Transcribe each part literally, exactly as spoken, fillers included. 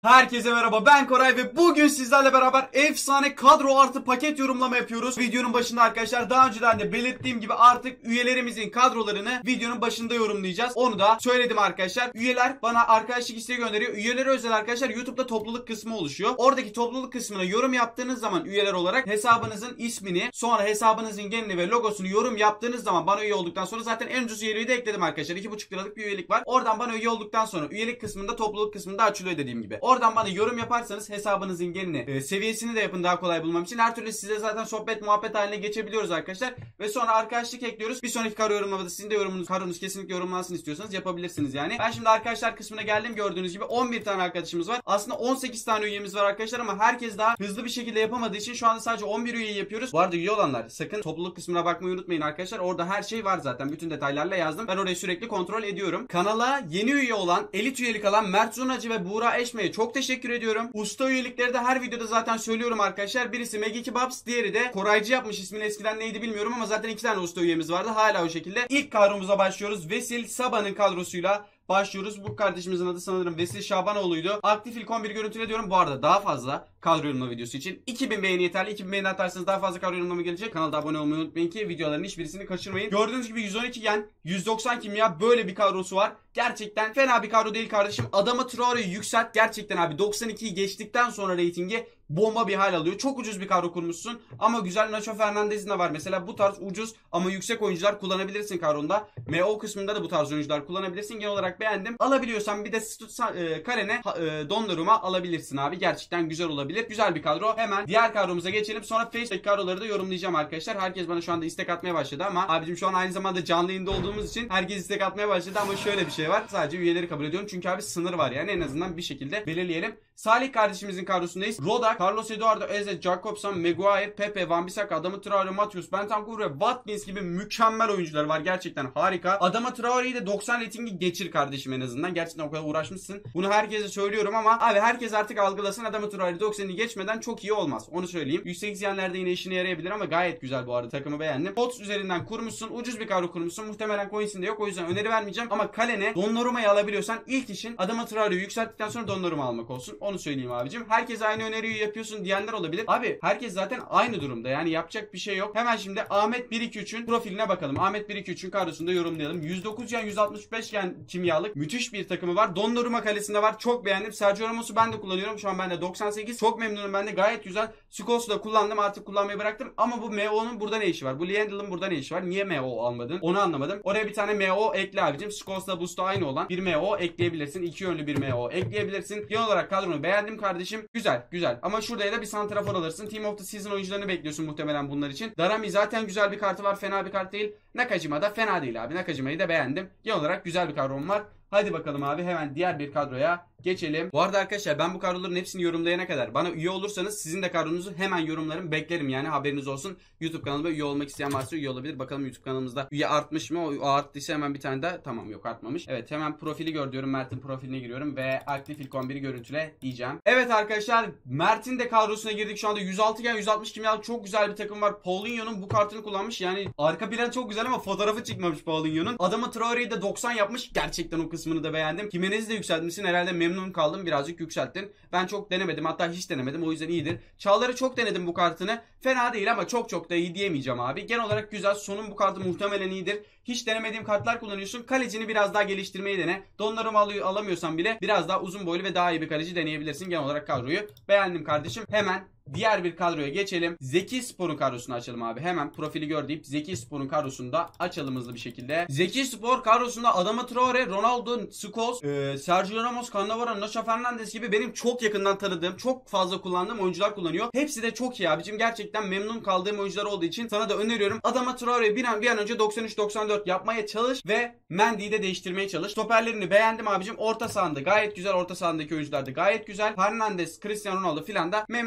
Herkese merhaba, ben Koray ve bugün sizlerle beraber efsane kadro artı paket yorumlama yapıyoruz. Videonun başında arkadaşlar daha önceden de belirttiğim gibi artık üyelerimizin kadrolarını videonun başında yorumlayacağız. Onu da söyledim arkadaşlar. Üyeler bana arkadaşlık isteği gönderiyor. Üyelere özel arkadaşlar YouTube'da topluluk kısmı oluşuyor. Oradaki topluluk kısmına yorum yaptığınız zaman üyeler olarak hesabınızın ismini, sonra hesabınızın genini ve logosunu yorum yaptığınız zaman bana üye olduktan sonra zaten en ucuz üyeliği de ekledim arkadaşlar. iki buçuk liralık bir üyelik var. Oradan bana üye olduktan sonra üyelik kısmında topluluk kısmında açılıyor dediğim gibi. Oradan bana yorum yaparsanız hesabınızın genini, e, seviyesini de yapın daha kolay bulmam için. Her türlü size zaten sohbet muhabbet haline geçebiliyoruz arkadaşlar. Ve sonra arkadaşlık ekliyoruz. Bir sonraki karo yorumlamada sizin de yorumunuz, karonuz kesinlikle yorumlansın istiyorsanız yapabilirsiniz yani. Ben şimdi arkadaşlar kısmına geldim, gördüğünüz gibi on bir tane arkadaşımız var. Aslında on sekiz tane üyemiz var arkadaşlar ama herkes daha hızlı bir şekilde yapamadığı için şu anda sadece on bir üyeyi yapıyoruz. Bu arada üye olanlar sakın topluluk kısmına bakmayı unutmayın arkadaşlar. Orada her şey var zaten. Bütün detaylarla yazdım. Ben orayı sürekli kontrol ediyorum. Kanala yeni üye olan, elit üyelik alan Mert Zurnacı ve Buğra Eşme'ye çok teşekkür ediyorum. Usta üyelikleri de her videoda zaten söylüyorum arkadaşlar. Birisi Maggie Kebabs, diğeri de Koraycı yapmış. İsmini eskiden neydi bilmiyorum ama zaten iki tane usta üyemiz vardı. Hala o şekilde. İlk kadromuza başlıyoruz. Vesil Sabah'ın kadrosuyla başlıyoruz. Bu kardeşimizin adı sanırım Vesil Şabanoğlu'ydu. Aktif ilk on bir görüntüle diyorum. Bu arada daha fazla kadro yorumlama videosu için iki bin beğeni yeterli. iki bin beğeni atarsanız daha fazla kadro yorumlama gelecek. Kanalda abone olmayı unutmayın ki videoların hiçbirisini kaçırmayın. Gördüğünüz gibi yüz on iki yen, yüz doksan kimya, böyle bir kadrosu var. Gerçekten fena bir kadro değil kardeşim. Adama Traore'yi yükselt. Gerçekten abi doksan ikiyi geçtikten sonra reytingi bomba bir hal alıyor. Çok ucuz bir kadro kurmuşsun ama güzel. Nacho Fernandez'in de var. Mesela bu tarz ucuz ama yüksek oyuncular kullanabilirsin kadronda. M O kısmında da bu tarz oyuncular kullanabilirsin. Genel olarak beğendim. Alabiliyorsan bir de e, Kalene e, Donnarumma alabilirsin abi. Gerçekten güzel olabilir. Güzel bir kadro. Hemen diğer kadromuza geçelim. Sonra Facebook kadroları da yorumlayacağım arkadaşlar. Herkes bana şu anda istek atmaya başladı ama abicim şu an aynı zamanda canlı yayında olduğumuz için herkes istek atmaya başladı ama şöyle bir şey var. Sadece üyeleri kabul ediyorum. Çünkü abi sınır var yani. En azından bir şekilde belirleyelim. Salih kardeşimizin kadrosundayız. Roda, Carlos Eduardo, Eze, Jacobson, Maguire, Pepe, Van Bissaka, Adama Traore, Matheus, Bentancur ve Watkins gibi mükemmel oyuncular var. Gerçekten harika. Adama Traore'yi de doksan reytingi geçir kardeşim en azından. Gerçekten o kadar uğraşmışsın. Bunu herkese söylüyorum ama abi herkes artık algılasın. Adama Traore doksanı geçmeden çok iyi olmaz. Onu söyleyeyim. yüksek izleyenlerde yine işine yarayabilir ama gayet güzel bu arada. Takımı beğendim. Pots üzerinden kurmuşsun. Ucuz bir kadro kurmuşsun. Muhtemelen coins'inde yok. O yüzden öneri vermeyeceğim. Ama kalene Donnarumma'yı alabiliyorsan ilk işin Adama Traore'yi yükselttikten sonra Donnarumma almak olsun. Onu söyleyeyim abicim. Herkes aynı öneriyi yapıyorsun diyenler olabilir. Abi herkes zaten aynı durumda. Yani yapacak bir şey yok. Hemen şimdi Ahmet bir iki üçün profiline bakalım. Ahmet bir iki üçün kadrosunu da yorumlayalım. yüz dokuz yen, yüz altmış beş yen kimyalık müthiş bir takımı var. Donnarumma kalesinde var. Çok beğendim. Sergio Ramos'u ben de kullanıyorum. Şu an bende doksan sekiz. Çok memnunum ben de. Gayet güzel. Scholes'u da kullandım. Artık kullanmayı bıraktım. Ama bu M O'nun burada ne işi var? Bu Liendl'ın burada ne işi var? Niye M O almadın? Onu anlamadım. Oraya bir tane M O ekle abicim. Scholes'la Boost'u aynı olan bir M O ekleyebilirsin. İki yönlü bir M O ekleyebilirsin. Genel olarak kadronu beğendim kardeşim. Güzel, güzel. Ama şurada da bir santrafor alırsın. Team of the Season oyuncularını bekliyorsun muhtemelen bunlar için. Darami zaten güzel bir kartı var. Fena bir kart değil. Nakajima da fena değil abi. Nakajima'yı da beğendim. Genel olarak güzel bir kadrom var. Hadi bakalım abi hemen diğer bir kadroya geçelim. Bu arada arkadaşlar ben bu kadroların hepsini yorumlayana kadar bana üye olursanız sizin de kadronuzu hemen yorumlarım beklerim yani haberiniz olsun. YouTube kanalıma üye olmak isteyen varsa üye olabilir. Bakalım YouTube kanalımızda üye artmış mı? O arttıysa hemen bir tane daha. Tamam yok artmamış. Evet hemen profili gör diyorum. Mert'in profiline giriyorum ve aktif ilk on biri görüntüle diyeceğim. Evet arkadaşlar Mert'in de kadrosuna girdik. Şu anda yüz altı gen yüz altmış kimyalık çok güzel bir takım var. Paulinho'nun bu kartını kullanmış. Yani arka plan çok güzel ama fotoğrafı çıkmamış Paulinho'nun. Adama Traore'yi de doksan yapmış. Gerçekten o kısmını da beğendim. Jimenez'i de yükseltmişsin. Herhalde memnun kaldım. Birazcık yükselttin. Ben çok denemedim. Hatta hiç denemedim. O yüzden iyidir. Çağlar'ı çok denedim bu kartını. Fena değil ama çok çok da iyi diyemeyeceğim abi. Genel olarak güzel. Sonun bu kartı muhtemelen iyidir. Hiç denemediğim kartlar kullanıyorsun. Kalecini biraz daha geliştirmeyi dene. Donnarumma alıyor, alamıyorsan bile biraz daha uzun boylu ve daha iyi bir kaleci deneyebilirsin. Genel olarak kadroyu beğendim kardeşim. Hemen diğer bir kadroya geçelim. Zeki Spor'un kadrosunu açalım abi. Hemen profili gör deyip Zeki Spor'un kadrosunu da açalım hızlı bir şekilde. Zeki Spor kadrosunda Adama Traore, Ronaldo, Scholes, e, Sergio Ramos, Cannavaro, Nacho Fernandez gibi benim çok yakından tanıdığım, çok fazla kullandığım oyuncular kullanıyor. Hepsi de çok iyi abicim. Gerçekten memnun kaldığım oyuncular olduğu için sana da öneriyorum. Adama Traore'yi bir an, bir an önce doksan üç doksan dört yapmaya çalış ve Mendy'yi de değiştirmeye çalış. Stoperlerini beğendim abicim. Orta sahanda gayet güzel. Orta sahandaki oyuncular da gayet güzel. Fernandez, Cristiano Ronaldo filan da memnun abi. Güzel.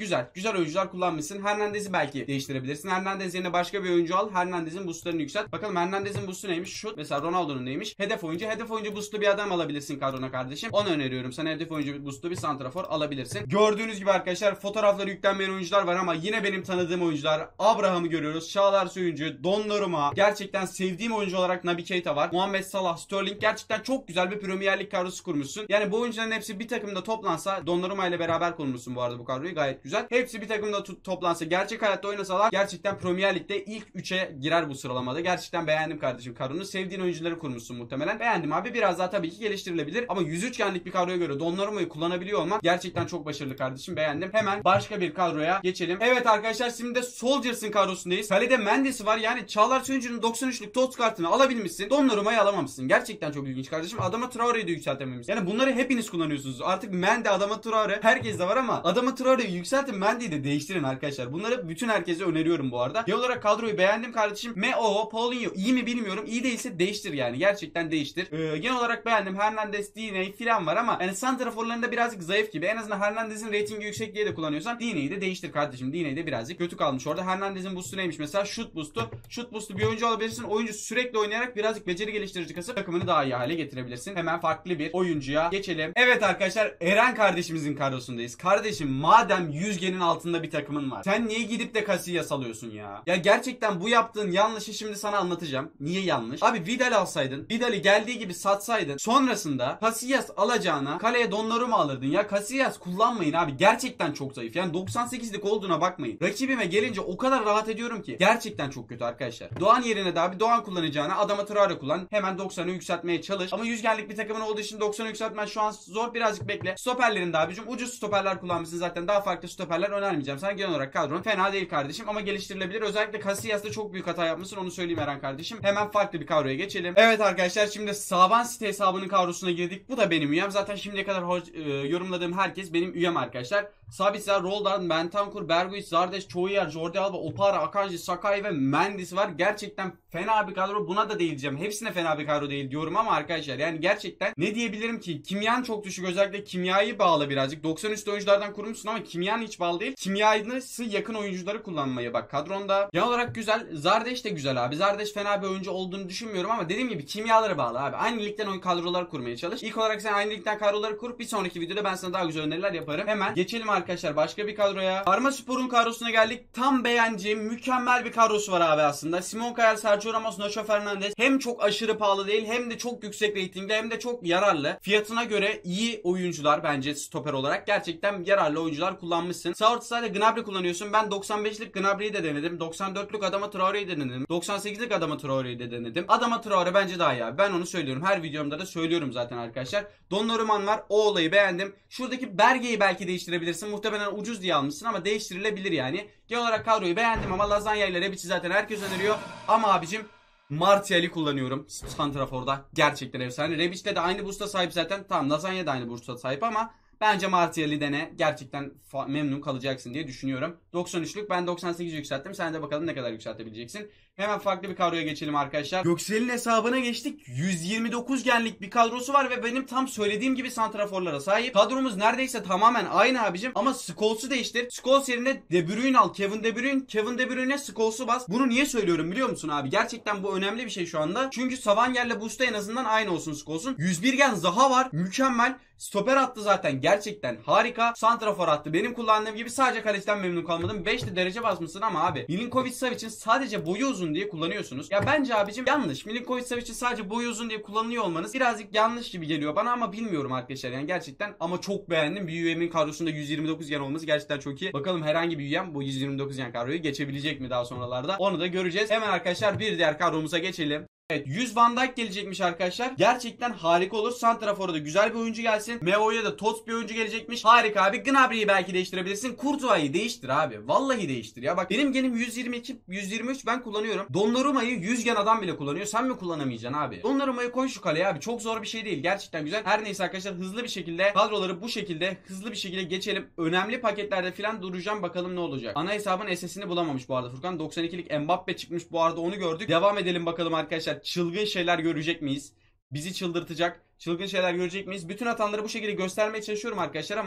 güzel. Güzel oyuncular kullanmışsın. Hernandez'i belki değiştirebilirsin. Hernandez yerine başka bir oyuncu al. Hernandez'in boostlarını yükselt. Bakalım Hernandez'in boostu neymiş? Şut. Mesela Ronaldo'nun neymiş? Hedef oyuncu. Hedef oyuncu boostlu bir adam alabilirsin kadrona kardeşim. Onu öneriyorum. Sana hedef oyuncu boostlu bir santrafor alabilirsin. Gördüğünüz gibi arkadaşlar fotoğrafları yüklenmeyen oyuncular var ama yine benim tanıdığım oyuncular. Abraham'ı görüyoruz. Çağlar Söyüncü, Donnarumma. Gerçekten sevdiğim oyuncu olarak Naby Keita var. Muhammed Salah, Sterling. Gerçekten çok güzel bir Premier Lig kadrosu kurmuşsun. Yani bu oyuncuların hepsi bir takımda toplansa, Donnarumma ile beraber kurmuşsun bu arada bu kadroyu, gayet güzel. Hepsi bir takımda toplansa, gerçek hayatta oynasalar gerçekten Premier Lig'de ilk üçe girer bu sıralamada. Gerçekten beğendim kardeşim kadronu. Sevdiğin oyuncuları kurmuşsun muhtemelen. Beğendim abi. Biraz daha tabii ki geliştirilebilir ama yüz üç genlik bir kadroya göre Donnarumma'yı kullanabiliyor olman gerçekten çok başarılı kardeşim. Beğendim. Hemen başka bir kadroya geçelim. Evet arkadaşlar, şimdi de Soldiers'ın kadrosundayız. Kalede Mendes'i var. Yani Çağlar Söyüncü'nün doksan üçlük TOTS kartını alabilmişsin. Donnarumma'yı alamamışsın. Gerçekten çok ilginç kardeşim. Adama Traore'yi de yükseltememişsin. Yani bunları hepiniz kullanıyorsunuz. Artık Mendy, Adama Traore herkes de var ama Adama Traore'yi yükseltin, Mendy'yi de değiştirin arkadaşlar. Bunları bütün herkese öneriyorum bu arada. Genel olarak kadroyu beğendim kardeşim. M O, Paulinho iyi mi bilmiyorum. İyi değilse değiştir yani. Gerçekten değiştir. Ee, genel olarak beğendim. Hernandez, D N A filan var ama yani santraforlarında birazcık zayıf gibi. En azından Hernandez'in ratingi yüksek diye de kullanıyorsan D N A'yı de değiştir kardeşim. D N A'yı de birazcık kötü kalmış orada. Hernandez'in boost'u neymiş mesela? Shoot boost'u. Shoot boost'u bir oyuncu alabilirsin. Oyuncu sürekli oynayarak birazcık beceri geliştirici kasıp takımını daha iyi hale getirebilirsin. Hemen farklı bir oyuncuya geçelim. Evet arkadaşlar, Eren kardeşimizin kadrosundayız. Kardeşim madem yüz genin altında bir takımın var, sen niye gidip de Casillas alıyorsun ya? Ya gerçekten bu yaptığın yanlışı şimdi sana anlatacağım. Niye yanlış? Abi Vidal alsaydın, Vidal'i geldiği gibi satsaydın, sonrasında Casillas alacağına kaleye Donnarumma alırdın ya. Casillas kullanmayın abi. Gerçekten çok zayıf. Yani doksan sekizlik olduğuna bakmayın. Rakibime gelince o kadar rahat ediyorum ki. Gerçekten çok kötü arkadaşlar. Doğan yerine de abi Doğan kullanacağına Adama Traore kullan. Hemen doksanı yükseltmeye çalış. Ama yüz genlik bir takımın olduğu için doksanı yükseltmen şu an zor. Birazcık bekle. Stoperlerin de abicim ucuz stoperler kullanmışsın zaten. Daha farklı stoperler önermeyeceğim. Sen genel olarak kadron fena değil kardeşim ama geliştirilebilir. Özellikle Casillas'ta çok büyük hata yapmışsın. Onu söyleyeyim Eren kardeşim. Hemen farklı bir kadroya geçelim. Evet arkadaşlar, şimdi Saban City hesabının kadrosuna girdik. Bu da benim üyem. Zaten şimdiye kadar e, yorumladığım herkes benim üyem arkadaşlar. Sabitzer, Roldan, Bentancur, Berguiç, Zardes, Çoğuyer, Jordi Alba, Opara, Akanji, Sakai ve Mendes var. Gerçekten fena bir kadro. Buna da değileceğim. Hepsine fena bir kadro değil diyorum ama arkadaşlar yani gerçekten ne diyebilirim ki? Kimyan çok düşük. Özellikle kimyayı bağlı birazcık. doksan üç oyunculardan kurmuşsun ama kimyan hiç bağlı değil. Kimyayısı yakın oyuncuları kullanmaya bak kadronda. Genel olarak güzel. Zardes de güzel abi. Zardes fena bir oyuncu olduğunu düşünmüyorum ama dediğim gibi kimyaları bağlı abi. Aynı ligden oyun kadrolar kurmaya çalış. İlk olarak sen aynı ligden kadroları kur. Bir sonraki videoda ben sana daha güzel öneriler yaparım. Hemen geçelim arkadaşlar başka bir kadroya. Parmaspor'un kadrosuna geldik. Tam beğeneceğim mükemmel bir kadrosu var abi aslında. Simon Kayal, Sergio Ramos, Nacho Fernandez. Hem çok aşırı pahalı değil hem de çok yüksek reytingli hem de çok yararlı. Fiyatına göre iyi oyuncular bence stoper olarak. Gerçekten yararlı oyuncular kullanmışsın. Sağ orta sahada Gnabry kullanıyorsun. Ben doksan beşlik Gnabry'yi de denedim. doksan dörtlük Adama Traore'yi de denedim. doksan sekizlik Adama Traore'yi de denedim. Adama Traore bence daha iyi abi. Ben onu söylüyorum. Her videomda da söylüyorum zaten arkadaşlar. Donnarumma var. O olayı beğendim. Şuradaki Berge'yi belki değiştirebilirsin. Muhtemelen ucuz diye almışsın ama değiştirilebilir yani. Genel olarak kadroyu beğendim ama Lazanya ile Rebic'i zaten herkes öneriyor. Ama abicim Martial'i kullanıyorum santraforda. Gerçekten efsane. Rebic'te de aynı boost'a sahip zaten. Tamam, Lazanya da aynı boost'a sahip ama bence Martial'i dene. Gerçekten memnun kalacaksın diye düşünüyorum. doksan üçlük, ben doksan sekiz yükselttim. Sen de bakalım ne kadar yükseltebileceksin. Hemen farklı bir kadroya geçelim arkadaşlar. Göksel'in hesabına geçtik. yüz yirmi dokuz genlik bir kadrosu var ve benim tam söylediğim gibi santraforlara sahip. Kadromuz neredeyse tamamen aynı abicim ama Scholes'u değiştir. Scholes yerine De Bruyne al. Kevin De Bruyne. Kevin De Bruyne'e Scholes'u bas. Bunu niye söylüyorum biliyor musun abi? Gerçekten bu önemli bir şey şu anda. Çünkü Savanyer'le Boost'a en azından aynı olsun Scholes'un. yüz bir gen Zaha var. Mükemmel. Stoper attı zaten. Gerçekten harika. Santrafor attı. Benim kullandığım gibi sadece kaleciden memnun kalmadım. beş de derece basmışsın ama abi Milinkovic Savic'in sadece boyu uzun diye kullanıyorsunuz. Ya bence abicim yanlış. Milinkovic Savic'in sadece boyu uzun diye kullanılıyor olmanız birazcık yanlış gibi geliyor bana ama bilmiyorum arkadaşlar yani gerçekten ama çok beğendim. Bir üyemin kadrosunda yüz yirmi dokuz gen olması gerçekten çok iyi. Bakalım herhangi bir üyem bu yüz yirmi dokuz gen kadroyu geçebilecek mi daha sonralarda? Onu da göreceğiz. Hemen arkadaşlar bir diğer kadromuza geçelim. Evet, yüz Van Dijk gelecekmiş arkadaşlar. Gerçekten harika olur. Santrafor'a da güzel bir oyuncu gelsin. Meo'ya da Tots bir oyuncu gelecekmiş. Harika abi. Gnabry'yi belki değiştirebilirsin. Courtois'ı değiştir abi. Vallahi değiştir ya. Bak benim genim yüz yirmi iki, yüz yirmi üç ben kullanıyorum. Donnarumma'yı yüz gen adam bile kullanıyor. Sen mi kullanamayacaksın abi? Donnarumma'yı koy şu kaleye abi. Çok zor bir şey değil. Gerçekten güzel. Her neyse arkadaşlar hızlı bir şekilde kadroları bu şekilde hızlı bir şekilde geçelim. Önemli paketlerde falan duracağım. Bakalım ne olacak. Ana hesabın S S'ini bulamamış bu arada Furkan. doksan ikilik Mbappe çıkmış bu arada, onu gördük. Devam edelim bakalım arkadaşlar. Çılgın şeyler görecek miyiz? Bizi çıldırtacak çılgın şeyler görecek miyiz? Bütün hatanları bu şekilde göstermeye çalışıyorum arkadaşlar ama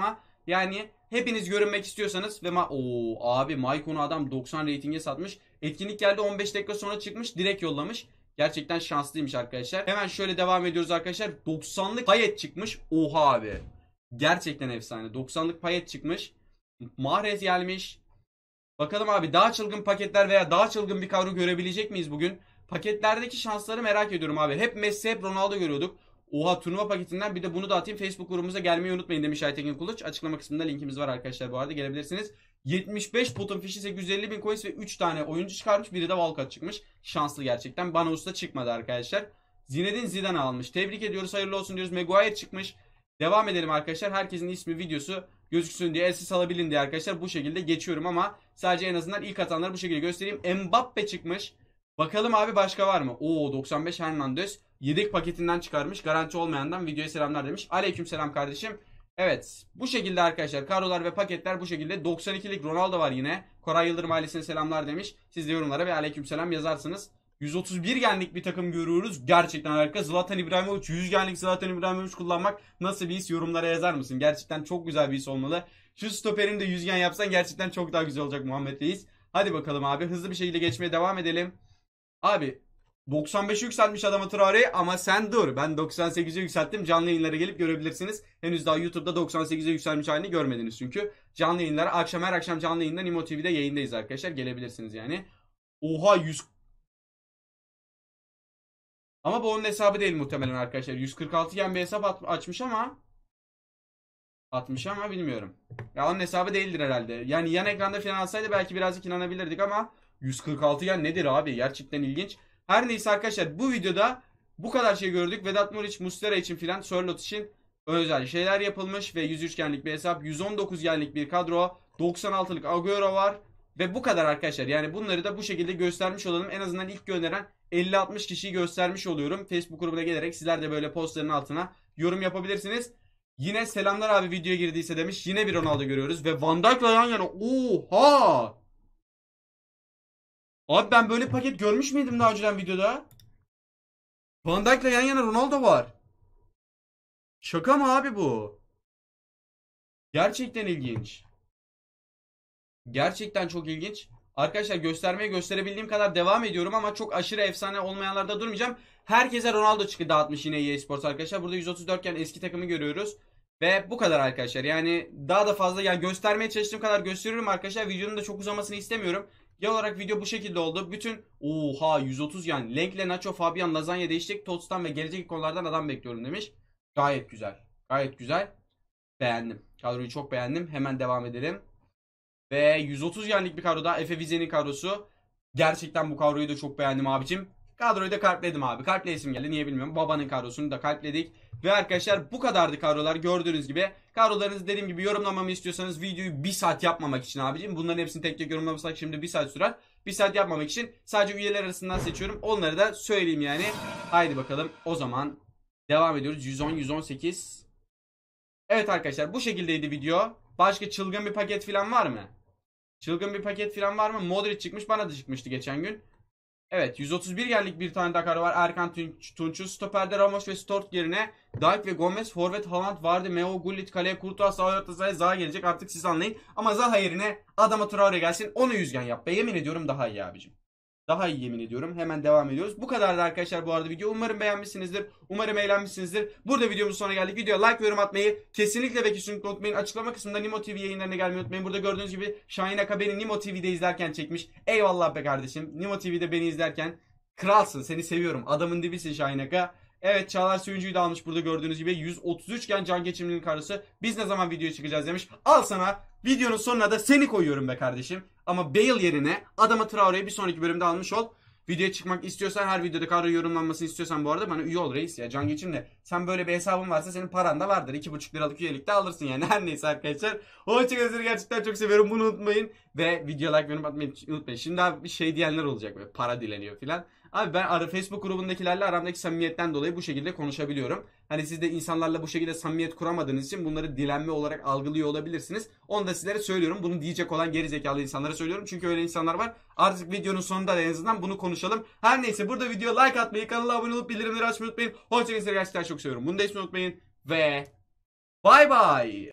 Yani hepiniz görünmek istiyorsanız ve ma Oo abi Maikon'u adam doksan reytinge satmış. Etkinlik geldi, on beş dakika sonra çıkmış, direkt yollamış. Gerçekten şanslıymış arkadaşlar. Hemen şöyle devam ediyoruz arkadaşlar. doksanlık payet çıkmış. Oha abi. Gerçekten efsane. doksanlık payet çıkmış. Mahrez gelmiş. Bakalım abi daha çılgın paketler veya daha çılgın bir kadro görebilecek miyiz bugün? Paketlerdeki şansları merak ediyorum abi. Hep Messi, hep Ronaldo görüyorduk. Oha, turnuva paketinden bir de bunu da atayım. Facebook grubumuza gelmeyi unutmayın demiş Aytekin Kuluç. Açıklama kısmında linkimiz var arkadaşlar, bu arada gelebilirsiniz. yetmiş beş potun fişi, sekiz yüz elli bin coins ve üç tane oyuncu çıkarmış. Biri de Walcott çıkmış. Şanslı gerçekten. Bana usta çıkmadı arkadaşlar. Zinedine Zidane almış. Tebrik ediyoruz, hayırlı olsun diyoruz. Maguire çıkmış. Devam edelim arkadaşlar. Herkesin ismi, videosu gözüksün diye, elsiz alabilin diye arkadaşlar bu şekilde geçiyorum ama sadece en azından ilk atanları bu şekilde göstereyim. Mbappe çıkmış. Bakalım abi başka var mı? Oo, doksan beş Hernandez. Yedek paketinden çıkarmış. Garanti olmayandan videoya selamlar demiş. Aleykümselam kardeşim. Evet, bu şekilde arkadaşlar kadrolar ve paketler bu şekilde. doksan ikilik Ronaldo var yine. Koray Yıldırım ailesine selamlar demiş. Siz de yorumlara ve aleykümselam yazarsınız. yüz otuz bir genlik bir takım görüyoruz. Gerçekten harika. Zlatan İbrahimovic, yüz genlik Zlatan İbrahimovic kullanmak nasıl bir his, yorumlara yazar mısın? Gerçekten çok güzel bir his olmalı. Şu stoperin de yüz gen yapsan gerçekten çok daha güzel olacak Muhammed Reis. Hadi bakalım abi, hızlı bir şekilde geçmeye devam edelim. Abi doksan beşe yükselmiş adamı Traore, ama sen dur, ben doksan sekize yükselttim. Canlı yayınlara gelip görebilirsiniz. Henüz daha YouTube'da doksan sekize yükselmiş halini görmediniz çünkü. Canlı yayınlara akşam, her akşam canlı yayında Nimo T V'de yayındayız arkadaşlar, gelebilirsiniz yani. Oha, yüz. Ama bu onun hesabı değil muhtemelen arkadaşlar. yüz kırk altı gen bir hesap açmış ama atmış ama bilmiyorum. Ya onun hesabı değildir herhalde. Yani yan ekranda falan alsaydı belki birazcık inanabilirdik ama yüz kırk altı gen nedir abi? Gerçekten ilginç. Her neyse arkadaşlar, bu videoda bu kadar şey gördük. Vedat Muriç, Muslera için filan, Sörloth için özel şeyler yapılmış ve yüz üç genlik bir hesap, yüz on dokuz genlik bir kadro, doksan altılık Agüero var ve bu kadar arkadaşlar. Yani bunları da bu şekilde göstermiş olalım. En azından ilk gönderen elli altmış kişiyi göstermiş oluyorum. Facebook grubuna gelerek sizler de böyle postların altına yorum yapabilirsiniz. Yine selamlar abi videoya girdiyse demiş. Yine bir Ronaldo görüyoruz ve Van Dijk'la yan yana. Oha! Abi ben böyle paket görmüş müydüm daha önceden videoda? Van Dijk'la yan yana Ronaldo var. Şaka mı abi bu? Gerçekten ilginç. Gerçekten çok ilginç. Arkadaşlar göstermeye gösterebildiğim kadar devam ediyorum ama çok aşırı efsane olmayanlarda durmayacağım. Herkese Ronaldo çıkı dağıtmış yine E A Sports arkadaşlar. Burada yüz otuz dört iken eski takımı görüyoruz. Ve bu kadar arkadaşlar. Yani daha da fazla, yani göstermeye çalıştığım kadar gösteriyorum arkadaşlar. Videonun da çok uzamasını istemiyorum. Genel olarak video bu şekilde oldu. Bütün oha yüz otuz yani. Lenkle Nacho, Fabian, Lazanya değiştik. Tots'tan ve gelecek konulardan adam bekliyorum demiş. Gayet güzel. Gayet güzel. Beğendim. Kadroyu çok beğendim. Hemen devam edelim. Ve yüz otuz yenlik bir kadro daha. Efe Vize'nin kadrosu. Gerçekten bu kadroyu da çok beğendim abicim. Kadroyu da kalpledim abi. Kalple isim geldi. Niye bilmiyorum. Babanın kadrosunu da kalpledik. Ve arkadaşlar bu kadardı kadrolar. Gördüğünüz gibi. Kadrolarınızı dediğim gibi yorumlamamı istiyorsanız videoyu bir saat yapmamak için abicim. Bunların hepsini tek tek yorumlamak şimdi bir saat sürer. bir saat yapmamak için sadece üyeler arasından seçiyorum. Onları da söyleyeyim yani. Haydi bakalım. O zaman devam ediyoruz. yüz on, yüz on sekiz. Evet arkadaşlar bu şekildeydi video. Başka çılgın bir paket falan var mı? Çılgın bir paket falan var mı? Modric çıkmış, bana da çıkmıştı geçen gün. Evet, yüz otuz bir yerlik bir tane daha karo var. Erkan Tunç'u. Stoperde Ramos ve Stort yerine Dijk ve Gomez. Forvet Haaland vardı. Meo, Gullit, kaleye Courtois, sağ orta sahaya Zaha gelecek. Artık siz anlayın. Ama Zaha yerine adama Traore gelsin. Onu yüzgen yap be. Yemin ediyorum daha iyi abicim. Daha iyi, yemin ediyorum. Hemen devam ediyoruz. Bu kadardı arkadaşlar bu arada video. Umarım beğenmişsinizdir. Umarım eğlenmişsinizdir. Burada videomuzun sonuna geldik. Videoya like ve yorum atmayı kesinlikle ve kesinlikle unutmayın. Açıklama kısmında Nimo T V yayınlarına gelmeyi unutmayın. Burada gördüğünüz gibi Şahin Aka beni Nimo T V'de izlerken çekmiş. Eyvallah be kardeşim. Nimo T V'de beni izlerken kralsın. Seni seviyorum. Adamın dibisin Şahin Aka. Evet, Çağlar Söyüncü'yü de almış burada gördüğünüz gibi. yüz otuz üç gen can geçimlinin karısı. Biz ne zaman videoya çıkacağız demiş. Al sana. Videonun sonuna da seni koyuyorum be kardeşim. Ama Bale yerine adama Traore'yi bir sonraki bölümde almış ol. Videoya çıkmak istiyorsan, her videoda kadro yorumlanmasını istiyorsan bu arada bana üye ol reis ya. Can geçimle. Sen böyle bir hesabın varsa senin paran da vardır. iki buçuk liralık üyelik de alırsın yani. Her neyse arkadaşlar. Hoşçakalın, gerçekten çok seviyorum. Bunu unutmayın. Ve video like ve yorum atmayı unutmayın. Şimdi abi bir şey diyenler olacak böyle. Para dileniyor filan. Abi ben ara Facebook grubundakilerle aramdaki samimiyetten dolayı bu şekilde konuşabiliyorum. Hani siz de insanlarla bu şekilde samimiyet kuramadığınız için bunları dilenme olarak algılıyor olabilirsiniz. Onu da sizlere söylüyorum. Bunu diyecek olan geri zekalı insanlara söylüyorum. Çünkü öyle insanlar var. Artık videonun sonunda da en azından bunu konuşalım. Her neyse, burada video like atmayı, kanala abone olup bildirimleri açmayı unutmayın. Hoşçakalın, gerçekten çok seviyorum. Bunu da hiç unutmayın. Ve bye bye.